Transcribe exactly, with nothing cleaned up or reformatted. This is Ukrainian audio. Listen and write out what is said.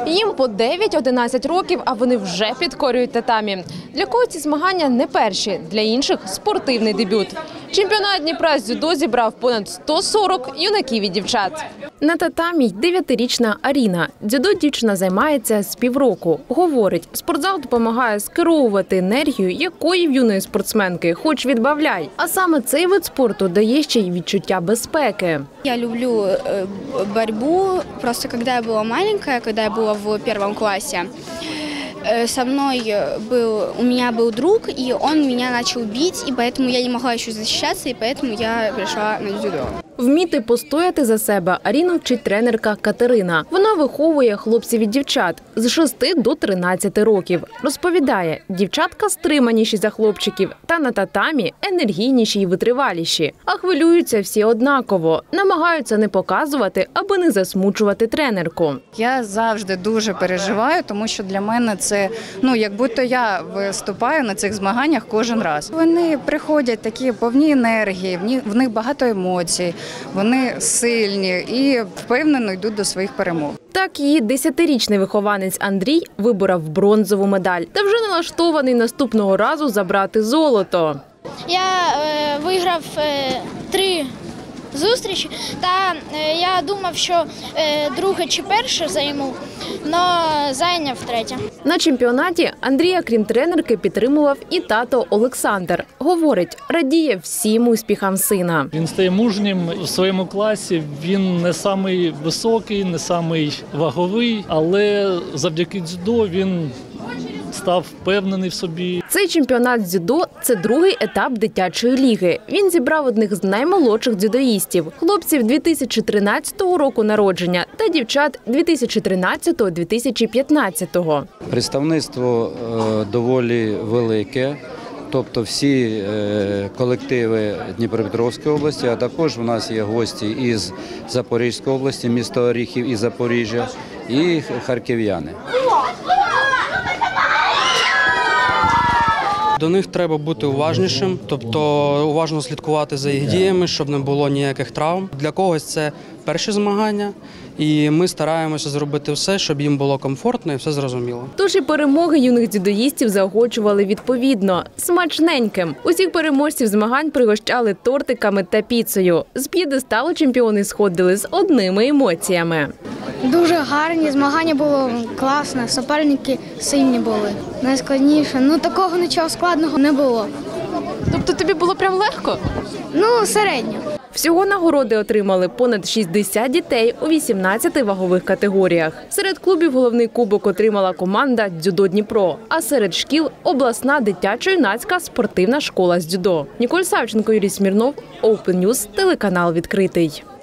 Їм по дев'ять-одинадцять років, а вони вже підкорюють татамі. Для когось ці змагання не перші, для інших – спортивний дебют. Чемпіонат Дніпра з дзюдо зібрав понад сто сорок юнаків і дівчат. На татамі дев'ятирічна Аріна. Дзюдо дівчина займається з півроку. Говорить, спортзал допомагає скеровувати енергію, якої в юної спортсменки хоч відбавляй. А саме цей вид спорту дає ще й відчуття безпеки. Я люблю боротьбу. Просто коли я була маленька, коли я була в першому класі, со мной был, у меня был друг, и он меня начал бить, и поэтому я не могла еще защищаться, и поэтому я пришла на дзюдо. Вміти постояти за себе Аріну вчить тренерка Катерина. Вона виховує хлопців і дівчат з шести до тринадцяти років. Розповідає, дівчатка стриманіші за хлопчиків, та на татамі енергійніші і витриваліші. А хвилюються всі однаково. Намагаються не показувати, аби не засмучувати тренерку. Я завжди дуже переживаю, тому що для мене це, ну, як будто я виступаю на цих змаганнях кожен раз. Вони приходять такі повні енергії, в них багато емоцій. Вони сильні і впевнено йдуть до своїх перемог. Так її десятирічний вихованець Андрій виборов бронзову медаль та вже налаштований наступного разу забрати золото. Я е, виграв е, три зустрічі, та е, я думав, що е, друге чи перше займу, але зайняв третє. На чемпіонаті Андрія, крім тренерки, підтримував і тато Олександр. Говорить, радіє всім успіхам сина. Він стає мужнім у своєму класі, він не самий високий, не самий ваговий, але завдяки дзюдо він став впевнений в собі. Цей чемпіонат з дзюдо – це другий етап дитячої ліги. Він зібрав одних з наймолодших дзюдоїстів – хлопців дві тисячі тринадцятого року народження та дівчат дві тисячі тринадцятого - дві тисячі п'ятнадцятого. Представництво доволі велике. Тобто всі колективи Дніпропетровської області, а також у нас є гості із Запорізької області, місто Оріхів і Запоріжжя, і харків'яни. До них треба бути уважнішим, тобто уважно слідкувати за їх діями, щоб не було ніяких травм. Для когось це перші змагання, і ми стараємося зробити все, щоб їм було комфортно і все зрозуміло. Тож і перемоги юних дзюдоїстів заохочували відповідно – смачненьким. Усіх переможців змагань пригощали тортиками та піцею. З п'єдесталу чемпіони сходили з одними емоціями. Дуже гарні, змагання було класне, суперники сильні були. Найскладніше, ну такого нічого складного не було. Тобто тобі було прям легко? Ну, середньо. Всього нагороди отримали понад шістдесят дітей у вісімнадцяти вагових категоріях. Серед клубів головний кубок отримала команда «Дзюдо Дніпро», а серед шкіл – обласна дитячо-юнацька спортивна школа з дзюдо. Ніколь Савченко, Юрій Смірнов, Open News, телеканал «Відкритий».